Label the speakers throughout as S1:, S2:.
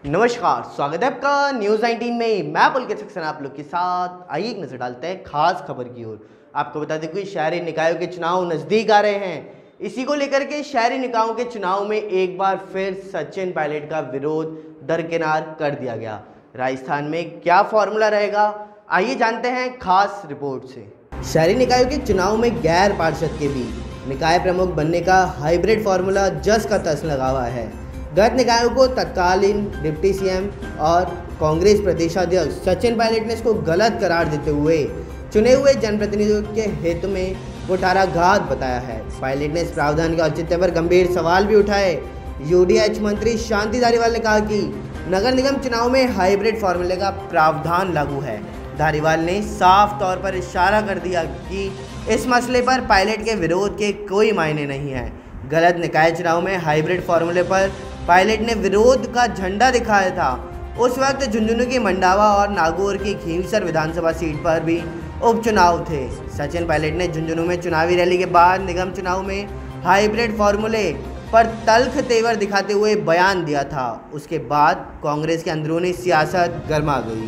S1: नमस्कार, स्वागत है आपका न्यूज़ 19 में। मैं पुलकित सक्सेना आप लोग के साथ। आइए एक नजर डालते हैं खास खबर की ओर। आपको बता दें कि शहरी निकायों के चुनाव नज़दीक आ रहे हैं। इसी को लेकर के शहरी निकायों के चुनाव में एक बार फिर सचिन पायलट का विरोध दरकिनार कर दिया गया। राजस्थान में क्या फॉर्मूला रहेगा, आइए जानते हैं खास रिपोर्ट से। शहरी निकायों के चुनाव में गैर पार्षद के भी निकाय प्रमुख बनने का हाइब्रिड फॉर्मूला जस का तस लगा हुआ है। गत निकायों को तत्कालीन डिप्टी सीएम और कांग्रेस प्रदेशाध्यक्ष सचिन पायलट ने इसको गलत करार देते हुए चुने हुए जनप्रतिनिधियों के हित में कुठाराघात बताया है। पायलट ने इस प्रावधान के औचित्य पर गंभीर सवाल भी उठाए। यूडीएच मंत्री शांति धारीवाल ने कहा कि नगर निगम चुनाव में हाइब्रिड फॉर्मूले का प्रावधान लागू है। धारीवाल ने साफ तौर पर इशारा कर दिया कि इस मसले पर पायलट के विरोध के कोई मायने नहीं है। गलत निकाय चुनाव में हाइब्रिड फॉर्मूले पर पायलट ने विरोध का झंडा दिखाया था। उस वक्त झुंझुनू की मंडावा और नागौर की खींवसर विधानसभा सीट पर भी उपचुनाव थे। सचिन पायलट ने झुंझुनू में चुनावी रैली के बाद निगम चुनाव में हाइब्रिड फॉर्मूले पर तल्ख तेवर दिखाते हुए बयान दिया था। उसके बाद कांग्रेस की अंदरूनी सियासत गर्मा गई।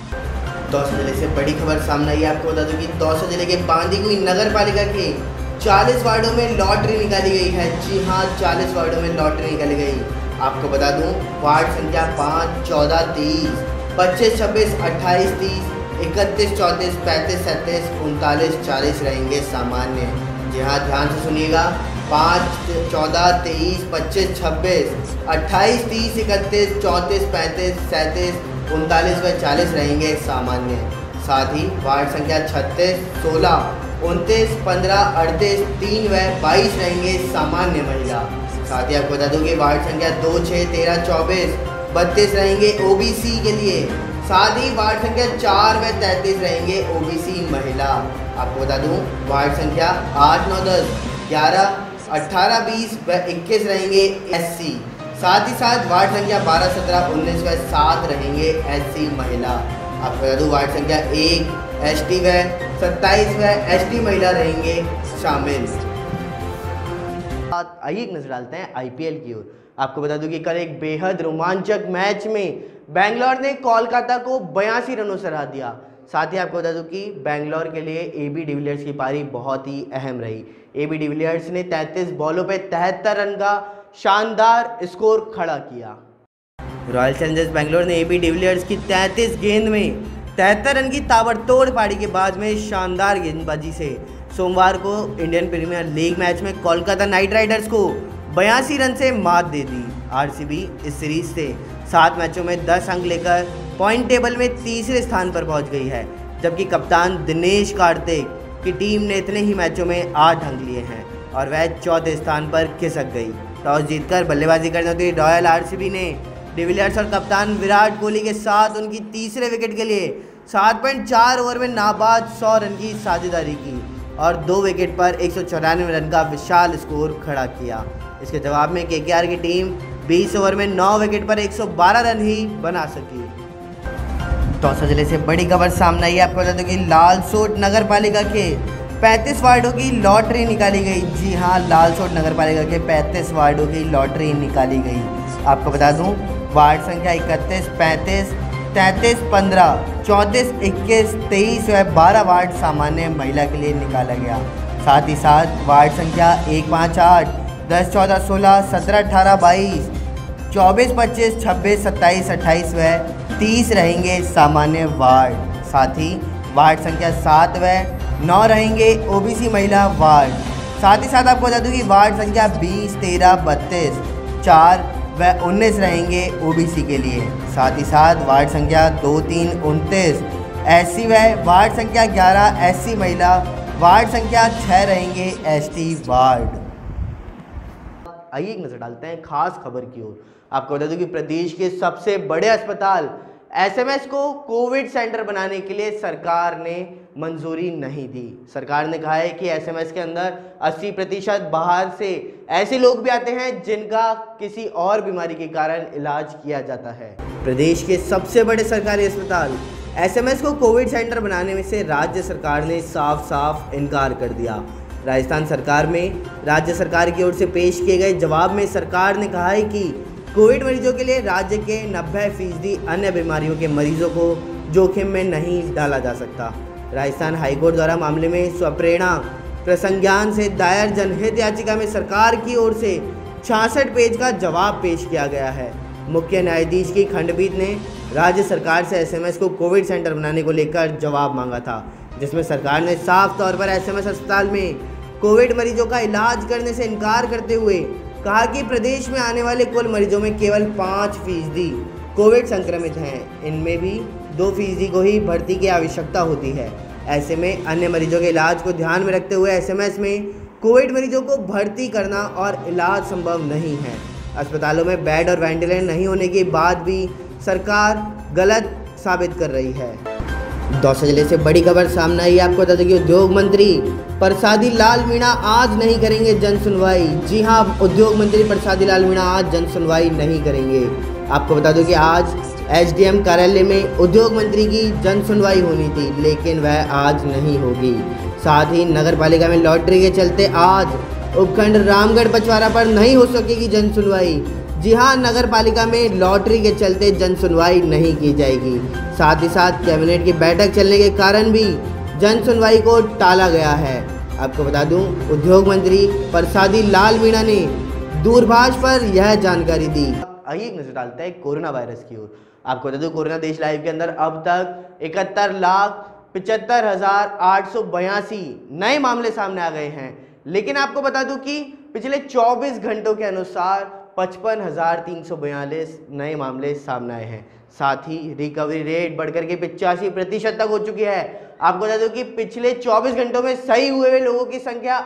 S1: दौसा जिले से बड़ी खबर सामने आई। आपको बता दूं कि दौसा जिले के बांदीकुई नगर पालिका के 40 वार्डों में लॉटरी निकाली गई है। जी हाँ, 40 वार्डों में लॉटरी निकाली गई। आपको बता दूं, वार्ड संख्या 5, 14, 30, 25, 26, 28, 30, 31, 34, 35, 37, 39, 40 रहेंगे सामान्य। जी हाँ, ध्यान से सुनिएगा। 5, 14, 23, 25, 26, 28, 30, 31, 34, 35, 37, 39 व 40 रहेंगे सामान्य। साथ ही वार्ड संख्या 36, 16, 29, 15, 38, 3 व 22 रहेंगे सामान्य महिला। साथ ही आपको बता दूं कि वार्ड संख्या 2, 6, 13, 24, 32 रहेंगे ओबीसी के लिए। साथ ही वार्ड संख्या 4 व 33 रहेंगे ओबीसी महिला। आपको बता दूं वार्ड संख्या 8, 9, 10, 11, 18, 20 व 21 रहेंगे एससी। साथ ही साथ वार्ड संख्या 12, 17, 19 व 7 रहेंगे एससी महिला। आपको बता दूं वार्ड संख्या 1 एसटी व 27 व एसटी महिला रहेंगे शामिल। आइए एक नजर डालते हैं आईपीएल की ओर। आपको बता दूं कि कल एक बेहद रोमांचक मैच में बेंगलोर ने कोलकाता को 82 रनों से हरा दिया। साथ ही आपको बता दूं कि बेंगलोर के लिए एबी डिविलियर्स की पारी बहुत ही अहम रही। एबी डिविलियर्स ने 33 बॉलों पे 73 रन का शानदार स्कोर खड़ा किया। रॉयल चैलेंजर्स बेंगलोर ने एबी डिविलियर्स की 33 गेंद में 73 रन की ताबड़तोड़ पारी के बाद में शानदार गेंदबाजी से सोमवार को इंडियन प्रीमियर लीग मैच में कोलकाता नाइट राइडर्स को 82 रन से मात दे दी। आरसीबी इस सीरीज से 7 मैचों में 10 अंक लेकर पॉइंट टेबल में तीसरे स्थान पर पहुंच गई है, जबकि कप्तान दिनेश कार्तिक की टीम ने इतने ही मैचों में 8 अंक लिए हैं और वह चौथे स्थान पर खिसक गई। टॉस जीतकर बल्लेबाजी करने उतरी रॉयल आरसीबी ने डिविलियर्स और कप्तान विराट कोहली के साथ उनकी तीसरे विकेट के लिए 7.4 ओवर में नाबाद 100 रन की साझेदारी की और 2 विकेट पर 194 रन का विशाल स्कोर खड़ा किया। इसके जवाब में केकेआर की टीम 20 ओवर में 9 विकेट पर 112 रन ही बना सकी। दौसा जिले से बड़ी खबर सामने आई। आपको बता दूं कि लालसोट नगर पालिका के 35 वार्डों की लॉटरी निकाली गई। जी हाँ, लालसोट नगर पालिका के 35 वार्डों की लॉटरी निकाली गई। आपको बता दूं वार्ड संख्या 31, 35, 33, 15, 34, 21, 23 व 12 वार्ड सामान्य महिला के लिए निकाला गया। साथ ही साथ वार्ड संख्या 1, 5, 8, 10, 14, 16, 17, 18, 22, 24, 25, 26, 27, 28 व 30 रहेंगे सामान्य वार्ड। साथ ही वार्ड संख्या 7 व 9 रहेंगे ओबीसी महिला वार्ड। साथ ही साथ आपको बता दूं कि वार्ड संख्या 20, 13, 32, 4 व 19 रहेंगे ओबीसी के लिए। साथ ही साथ वार्ड संख्या 2, 3, 29 एससी व वार्ड संख्या 11 एससी महिला, वार्ड संख्या 6 रहेंगे एसटी वार्ड। आइए एक नजर डालते हैं खास खबर की ओर। आपको बता दूं कि प्रदेश के सबसे बड़े अस्पताल एसएमएस को कोविड सेंटर बनाने के लिए सरकार ने मंजूरी नहीं दी। सरकार ने कहा है कि एसएमएस के अंदर 80% बाहर से ऐसे लोग भी आते हैं जिनका किसी और बीमारी के कारण इलाज किया जाता है। प्रदेश के सबसे बड़े सरकारी अस्पताल एसएमएस को कोविड सेंटर बनाने में से राज्य सरकार ने साफ साफ इनकार कर दिया। राजस्थान सरकार में राज्य सरकार की ओर से पेश किए गए जवाब में सरकार ने कहा है कि कोविड मरीजों के लिए राज्य के 90% अन्य बीमारियों के मरीजों को जोखिम में नहीं डाला जा सकता। राजस्थान हाईकोर्ट द्वारा मामले में स्वप्रेरणा प्रसंज्ञान से दायर जनहित याचिका में सरकार की ओर से 66 पेज का जवाब पेश किया गया है। मुख्य न्यायाधीश की खंडपीठ ने राज्य सरकार से एसएमएस को कोविड सेंटर बनाने को लेकर जवाब मांगा था, जिसमें सरकार ने साफ तौर पर एसएमएस अस्पताल में कोविड मरीजों का इलाज करने से इनकार करते हुए कहा कि प्रदेश में आने वाले कुल मरीजों में केवल 5% कोविड संक्रमित हैं। इनमें भी 2% को ही भर्ती की आवश्यकता होती है। ऐसे में अन्य मरीजों के इलाज को ध्यान में रखते हुए एसएमएस में कोविड मरीजों को भर्ती करना और इलाज संभव नहीं है। अस्पतालों में बेड और वेंटिलेटर नहीं होने के बाद भी सरकार गलत साबित कर रही है। दौसा जिले से बड़ी खबर सामने आई। आपको बता दें कि उद्योग मंत्री प्रसादी लाल मीणा आज नहीं करेंगे जन सुनवाई। जी हां, उद्योग मंत्री प्रसादी लाल मीणा आज जन सुनवाई नहीं करेंगे। आपको बता दूं कि आज एसडीएम कार्यालय में उद्योग मंत्री की जन सुनवाई होनी थी, लेकिन वह आज नहीं होगी। साथ ही नगर पालिका में लॉटरी के चलते आज उपखंड रामगढ़ पचवारा पर नहीं हो सकेगी जन सुनवाई। जी हां, नगर पालिका में लॉटरी के चलते जन सुनवाई नहीं की जाएगी। साथ ही साथ कैबिनेट की बैठक चलने के कारण भी जन सुनवाई को टाला गया है। आपको बता दूं, उद्योग मंत्री प्रसादी लाल मीणा ने दूरभाष पर यह जानकारी दी। आइए एक नजर डालते हैं कोरोना वायरस की ओर। आपको बता दूं, कोरोना देश लाइव के अंदर अब तक 71,75,882 नए मामले सामने आ गए हैं। लेकिन आपको बता दूं कि पिछले 24 घंटों के अनुसार 55,342 नए मामले सामने आए हैं। साथ ही रिकवरी रेट बढ़कर के 85% तक हो चुकी है। आपको बता दूं कि पिछले 24 घंटों में सही हुए लोगों की संख्या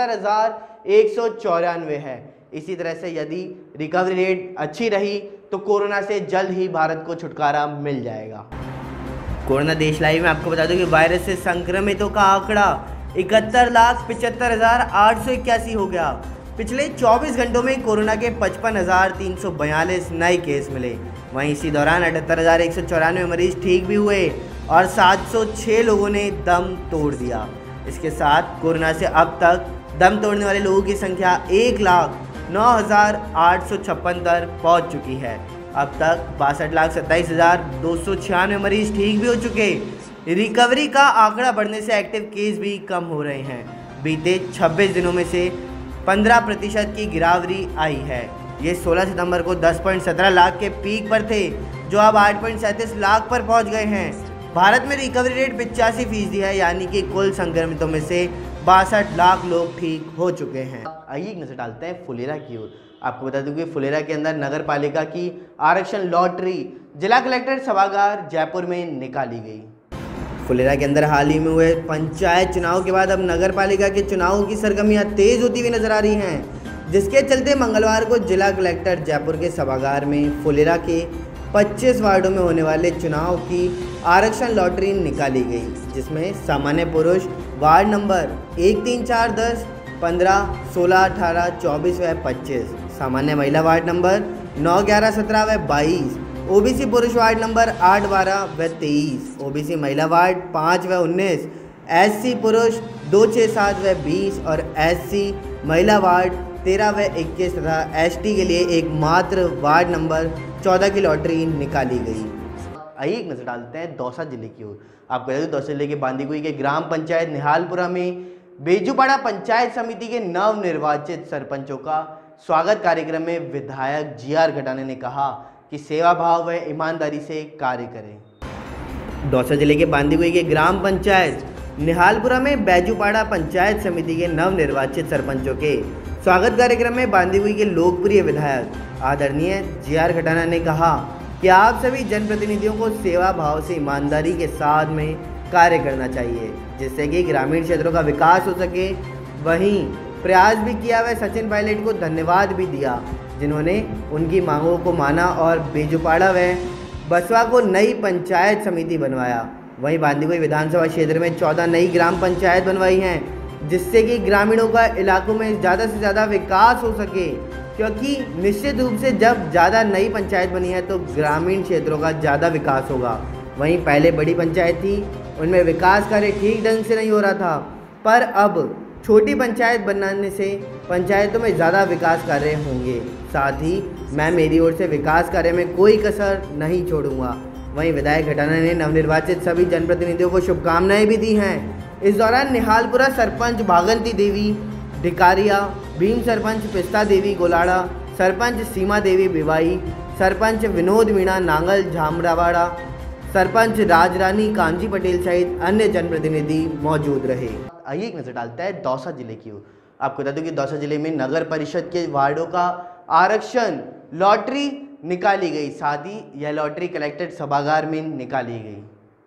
S1: 78,194 है। इसी तरह से यदि रिकवरी रेट अच्छी रही तो कोरोना से जल्द ही भारत को छुटकारा मिल जाएगा। कोरोना देश लाइव में आपको बता दूं कि वायरस से संक्रमितों का आंकड़ा 71,75,881 हो गया। पिछले 24 घंटों में कोरोना के 55,342 नए केस मिले। वहीं इसी दौरान 78,194 मरीज ठीक भी हुए और 706 लोगों ने दम तोड़ दिया। इसके साथ कोरोना से अब तक दम तोड़ने वाले लोगों की संख्या 1,09,856 तक पहुँच चुकी है। अब तक 62,27,296 मरीज ठीक भी हो चुके। रिकवरी का आंकड़ा बढ़ने से एक्टिव केस भी कम हो रहे हैं। बीते 26 दिनों में से 15% की गिरावट आई है। ये 16 सितंबर को 10.17 लाख के पीक पर थे, जो अब 8.37 लाख पर पहुंच गए हैं। भारत में रिकवरी रेट 85% है, यानी कि कुल संक्रमितों में से 62 लाख लोग ठीक हो चुके हैं। आइए नजर डालते हैं फुलेरा की ओर। आपको बता दूं कि फुलेरा के अंदर नगर पालिका की आरक्षण लॉटरी जिला कलेक्टर सभागार जयपुर में निकाली गई। फुलेरा के अंदर हाल ही में हुए पंचायत चुनाव के बाद अब नगर पालिका के चुनावों की सरगर्मियां तेज होती हुई नजर आ रही हैं, जिसके चलते मंगलवार को जिला कलेक्टर जयपुर के सभागार में फुलेरा के 25 वार्डों में होने वाले चुनाव की आरक्षण लॉटरी निकाली गई, जिसमें सामान्य पुरुष वार्ड नंबर 1, 3, 4, 10, 15, 16, 18, 24 व 25, सामान्य महिला वार्ड नंबर 9, 11, 17 व 22, ओबीसी पुरुष वार्ड नंबर 8, 12 व 23, ओबीसी महिला वार्ड 5 व 19, एससी पुरुष 2, 6, 7 व 20 और एससी महिला वार्ड 13 व 21 तथा एसटी के लिए एकमात्र वार्ड नंबर 14 की लॉटरी निकाली गई। आइए एक नजर डालते हैं दौसा जिले की ओर। आपको बता दें, दौसा जिले के बांदीकुई के ग्राम पंचायत निहालपुरा में बेजूपाड़ा पंचायत समिति के नवनिर्वाचित सरपंचों का स्वागत कार्यक्रम में विधायक जीआर खटाना ने कहा कि सेवा भाव व ईमानदारी से कार्य करें। दौसा जिले के बांदीकुई के ग्राम पंचायत निहालपुरा में बेजूपाड़ा पंचायत समिति के नवनिर्वाचित सरपंचों के स्वागत कार्यक्रम में बांदीकुई के लोकप्रिय विधायक आदरणीय जीआर खटाना ने कहा कि आप सभी जनप्रतिनिधियों को सेवा भाव से ईमानदारी के साथ में कार्य करना चाहिए, जिससे कि ग्रामीण क्षेत्रों का विकास हो सके। वहीं प्रयास भी किया व सचिन पायलट को धन्यवाद भी दिया, जिन्होंने उनकी मांगों को माना और बेजूपाड़ा व बसवा को नई पंचायत समिति बनवाया। वहीं बांदीकुई विधानसभा क्षेत्र में 14 नई ग्राम पंचायत बनवाई हैं, जिससे कि ग्रामीणों का इलाकों में ज़्यादा से ज़्यादा विकास हो सके, क्योंकि निश्चित रूप से जब ज़्यादा नई पंचायत बनी है तो ग्रामीण क्षेत्रों का ज़्यादा विकास होगा। वहीं पहले बड़ी पंचायत थी, उनमें विकास कार्य ठीक ढंग से नहीं हो रहा था, पर अब छोटी पंचायत बनाने से पंचायतों में ज़्यादा विकास कार्य होंगे। साथ ही मैं मेरी ओर से विकास कार्य में कोई कसर नहीं छोड़ूंगा। वहीं विधायक घटाना ने नवनिर्वाचित सभी जनप्रतिनिधियों को शुभकामनाएं भी दी हैं। इस दौरान निहालपुरा सरपंच भागंती देवी डिकारिया, भीम सरपंच पिस्ता देवी गोलाड़ा, सरपंच सीमा देवी बिवाई, सरपंच विनोद मीणा नांगल झामरावाड़ा, सरपंच राजरानी कांजी पटेल सहित अन्य जनप्रतिनिधि मौजूद रहे। आइए एक नजर डालते हैं दौसा जिले की ओर। आपको बता दूं कि दौसा जिले में नगर परिषद के वार्डों का आरक्षण लॉटरी निकाली गई। साथ ही यह लॉटरी कलेक्टेड सभागार में निकाली गई।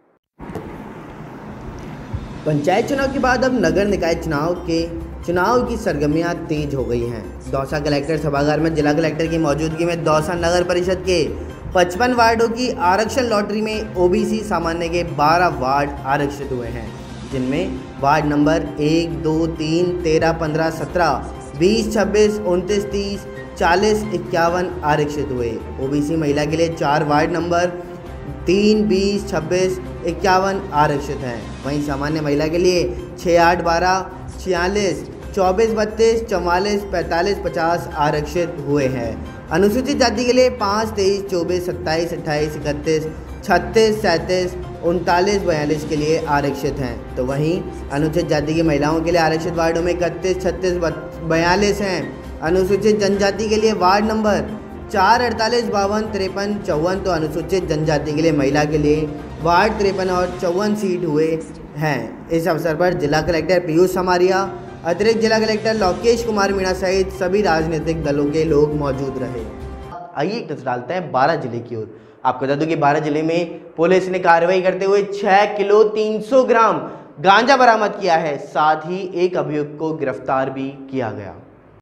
S1: पंचायत चुनाव के बाद अब नगर निकाय चुनाव की सरगर्मियां तेज हो गई हैं। दौसा कलेक्टर सभागार में जिला कलेक्टर की मौजूदगी में दौसा नगर परिषद के 55 वार्डों की आरक्षण लॉटरी में ओबीसी सामान्य के 12 वार्ड आरक्षित हुए हैं, जिनमें वार्ड नंबर 1, 2, 3, 13, 15, 17, 20, 26, 29, 30, 40, 51 आरक्षित हुए। ओबीसी महिला के लिए 4 वार्ड नंबर 3, 20, 26, 51 आरक्षित हैं। वहीं सामान्य महिला के लिए 6, 8, 12, 46, 24, 32, 44, 45, 50 आरक्षित हुए हैं। अनुसूचित जाति के लिए 5, 23, 24, 27, 28, 31, 36, 37, 39, 42 के लिए आरक्षित हैं। तो वहीं अनुसूचित जाति की महिलाओं के लिए आरक्षित वार्डों में 31, 36, 42 हैं। अनुसूचित जनजाति के लिए वार्ड नंबर 4, 48, 52, 53, 54 तो अनुसूचित जनजाति के लिए महिला के लिए वार्ड 53 और 54 सीट हुए हैं। इस अवसर पर जिला कलेक्टर पीयूष समारिया, अतिरिक्त जिला कलेक्टर लोकेश कुमार मीणा सहित सभी राजनीतिक दलों के लोग मौजूद रहे। आइए एक नजर डालते हैं 12 जिले की ओर। आपको बता दूं कि 12 जिले में पुलिस ने कार्रवाई करते हुए 6 किलो 300 ग्राम गांजा बरामद किया है। साथ ही एक अभियुक्त को गिरफ्तार भी किया गया।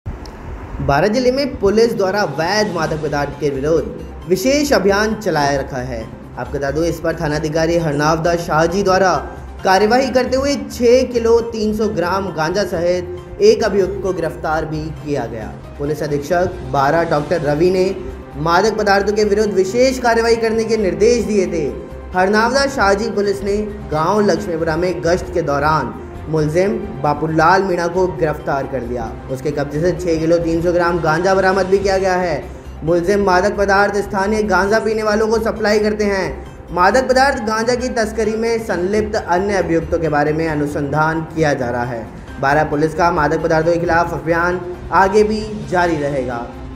S1: 12 जिले में पुलिस द्वारा वैध मादक पदार्थ के विरोध विशेष अभियान चलाया रखा है। आपको बता दूं इस पर थानाधिकारी हरनाव दास शाहजी द्वारा कार्यवाही करते हुए 6 किलो 300 ग्राम गांजा सहित एक अभियुक्त को गिरफ्तार भी किया गया। पुलिस अधीक्षक 12 डॉक्टर रवि ने मादक पदार्थों के विरुद्ध विशेष कार्रवाई करने के निर्देश दिए थे। हरनावदास शाहजी पुलिस ने गांव लक्ष्मीपुरा में गश्त के दौरान मुलजिम बापूलाल मीणा को गिरफ्तार कर लिया। उसके कब्जे से 6 किलो 300 ग्राम गांजा बरामद भी किया गया है। मुलजिम मादक पदार्थ स्थानीय गांजा पीने वालों को सप्लाई करते हैं। मादक पदार्थ गांजा की तस्करी में संलिप्त अन्य अभियुक्तों के बारे में अनुसंधान किया जा रहा है। 12 पुलिस का मादक पदार्थों के खिलाफ अभियान आगे भी जारी रहेगा।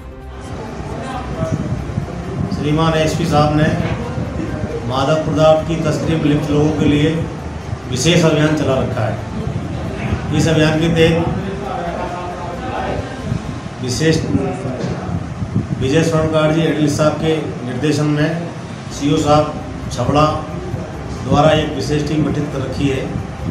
S2: श्रीमान एसपी साहब ने मादक पदार्थ की तस्करी में लिप्त लोगों के लिए विशेष अभियान चला रखा है। इस अभियान के तहत विशेष विजय स्वर्णकार जी एडल साहब के निर्देशन में सीओ साहब छबड़ा द्वारा एक विशेष टीम गठित कर रखी है।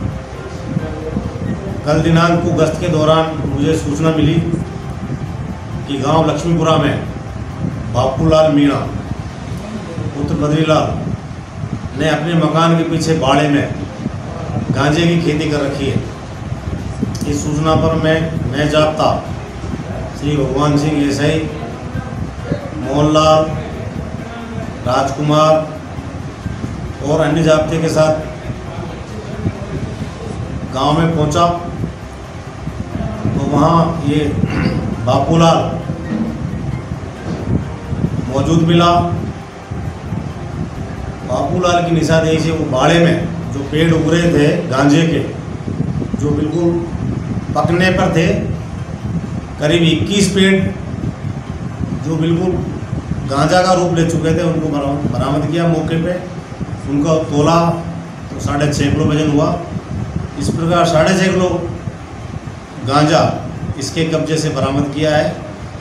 S2: कल दिनांक को गश्त के दौरान मुझे सूचना मिली कि गांव लक्ष्मीपुरा में बापूलाल मीणा पुत्र बद्रीलाल ने अपने मकान के पीछे बाड़े में गांजे की खेती कर रखी है। इस सूचना पर मैं जाप्ता श्री भगवान सिंह एसआई, मोहनलाल, राजकुमार और अन्य जाप्ते के साथ गांव में पहुंचा तो वहां ये बापूलाल मौजूद मिला। बापूलाल की निशानदेही से वो बाड़े में जो पेड़ उग रहे थे गांजे के, जो बिल्कुल पकने पर थे, करीब 21 पेड़ जो बिल्कुल गांजा का रूप ले चुके थे, उनको बरामद किया। मौके पे उनका तोला तो 6.5 किलो वजन हुआ। इस प्रकार 6.5 किलो गांजा इसके कब्जे से बरामद किया है।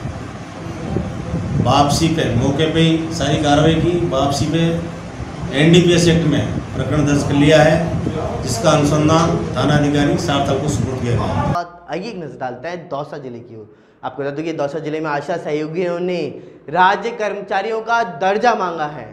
S2: वापसी पे मौके पे ही सारी कार्रवाई की। वापसी पे एनडीपीएस एक्ट में प्रकरण दर्ज कर लिया है, जिसका अनुसंधान थानाधिकारी सार्थक को सुपुर्द किया गया।
S1: आइए एक नजर डालते हैं दौसा जिले की ओर। आपको बता दूं कि दौसा जिले में आशा सहयोगियों ने राज्य कर्मचारियों का दर्जा मांगा है।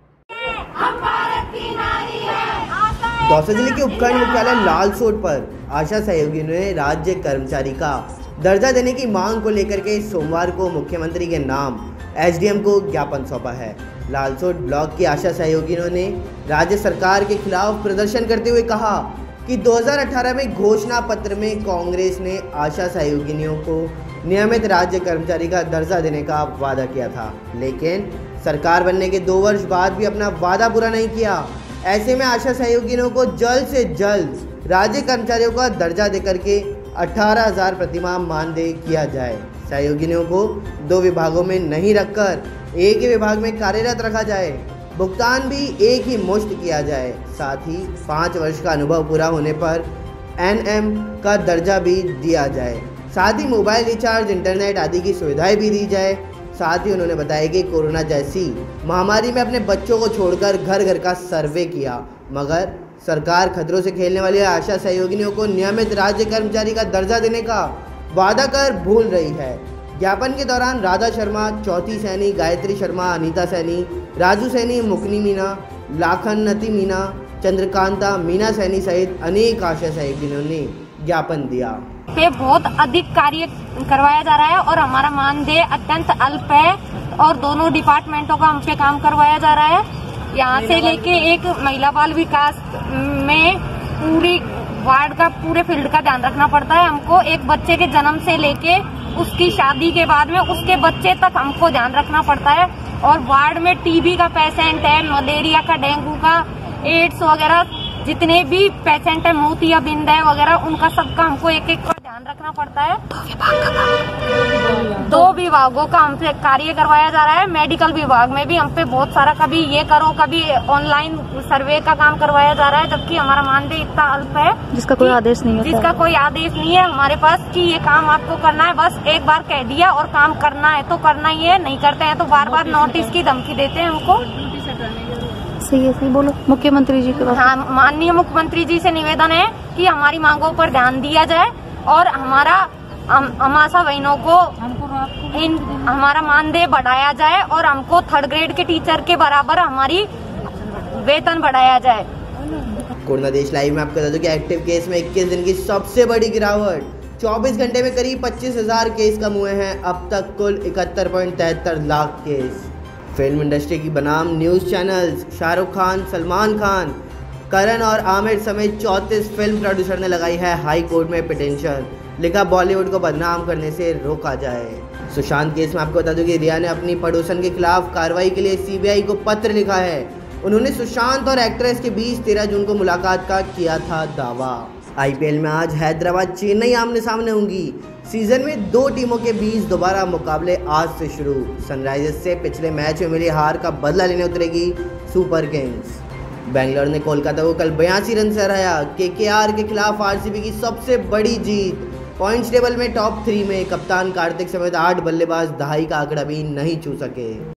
S1: दौसा जिले के उपखंड मुख्यालय लालसोट पर आशा सहयोगियों ने राज्य कर्मचारी का दर्जा देने की मांग को लेकर के सोमवार को मुख्यमंत्री के नाम एसडीएम को ज्ञापन सौंपा है। लालसोट ब्लॉक की आशा सहयोगियों ने राज्य सरकार के खिलाफ प्रदर्शन करते हुए कहा कि 2018 में घोषणा पत्र में कांग्रेस ने आशा सहयोगिनियों को नियमित राज्य कर्मचारी का दर्जा देने का वादा किया था, लेकिन सरकार बनने के 2 वर्ष बाद भी अपना वादा पूरा नहीं किया। ऐसे में आशा सहयोगिनियों को जल्द से जल्द राज्य कर्मचारियों का दर्जा देकर के 18,000 प्रतिमाह मानदेय किया जाए। सहयोगिनियों को 2 विभागों में नहीं रखकर एक ही विभाग में कार्यरत रखा जाए। भुगतान भी एक ही मुश्त किया जाए। साथ ही 5 वर्ष का अनुभव पूरा होने पर NM का दर्जा भी दिया जाए। साथ ही मोबाइल रिचार्ज, इंटरनेट आदि की सुविधाएं भी दी जाए। साथ ही उन्होंने बताया कि कोरोना जैसी महामारी में अपने बच्चों को छोड़कर घर घर का सर्वे किया, मगर सरकार खतरों से खेलने वाली आशा सहयोगिनियों को नियमित राज्य कर्मचारी का दर्जा देने का वादा कर भूल रही है। ज्ञापन के दौरान राधा शर्मा, चौथी सैनी, गायत्री शर्मा, अनीता सैनी, राजू सैनी, मुकनी मीना, लाखनती मीना, चंद्रकांता मीना सैनी सहित अनेक आशा सहयोगिनियों ने ज्ञापन दिया।
S3: पे बहुत अधिक कार्य करवाया जा रहा है और हमारा मानदेय अत्यंत अल्प है और दोनों डिपार्टमेंटों का हम पे काम करवाया जा रहा है। यहाँ से लेके एक महिला बाल विकास में पूरी वार्ड का, पूरे फील्ड का ध्यान रखना पड़ता है हमको। एक बच्चे के जन्म से लेके उसकी शादी के बाद में उसके बच्चे तक हमको ध्यान रखना पड़ता है। और वार्ड में टीबी का पेशेंट है, मलेरिया का, डेंगू का, एड्स वगैरह जितने भी पेशेंट है, मोतियाबिंद है वगैरह, उनका सबका हमको एक एक का ध्यान रखना पड़ता है। 2 विभागों का हमसे कार्य करवाया जा रहा है। मेडिकल विभाग में भी हम पे बहुत सारा, कभी ये करो, कभी ऑनलाइन सर्वे का काम करवाया जा रहा है, जबकि हमारा मानदेय इतना अल्प है जिसका कोई आदेश नहीं है हमारे पास कि ये काम आपको करना है। बस एक बार कह दिया और काम करना है तो करना ही है, नहीं करते हैं तो बार बार नोटिस की धमकी देते हैं हमको।
S4: सही बोलो। मुख्यमंत्री जी के पास,
S3: हाँ, माननीय मुख्यमंत्री जी से निवेदन है कि हमारी मांगों पर ध्यान दिया जाए और हम आशा बहनों को हमारा मानदेय बढ़ाया जाए और हमको 3rd ग्रेड के टीचर के बराबर हमारी वेतन बढ़ाया जाए।
S1: कोरोना देश लाइव में आपको बता दूं कि एक्टिव केस में 21 दिन की सबसे बड़ी गिरावट। 24 घंटे में करीब 25,000 केस कम हुए हैं। अब तक कुल 71.73 लाख केस। फिल्म इंडस्ट्री की बनाम न्यूज़ चैनल्स, शाहरुख खान, सलमान खान, करण और आमिर समेत 34 फिल्म प्रोड्यूसर ने लगाई है हाई कोर्ट में पिटीशन। लिखा बॉलीवुड को बदनाम करने से रोका जाए। सुशांत केस में आपको बता दूं कि रिया ने अपनी पड़ोसन के खिलाफ कार्रवाई के लिए CBI को पत्र लिखा है। उन्होंने सुशांत और एक्ट्रेस के बीच 13 जून को मुलाकात का किया था दावा। IPL में आज हैदराबाद चेन्नई आमने सामने होंगी। सीजन में 2 टीमों के बीच दोबारा मुकाबले आज से शुरू। सनराइजर्स से पिछले मैच में मिली हार का बदला लेने उतरेगी सुपर किंग्स। बेंगलोर ने कोलकाता को कल 82 रन से हराया। KKR के खिलाफ RCB की सबसे बड़ी जीत। पॉइंट्स टेबल में टॉप 3 में कप्तान कार्तिक समेत 8 बल्लेबाज दहाई का आंकड़ा भी नहीं छू सके।